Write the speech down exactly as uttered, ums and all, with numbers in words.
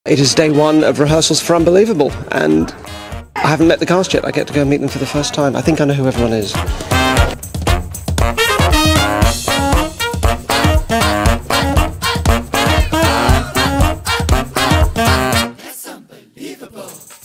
It is day one of rehearsals for Unbelievable, and I haven't met the cast yet. I get to go meet them for the first time. I think I know who everyone is. That's unbelievable.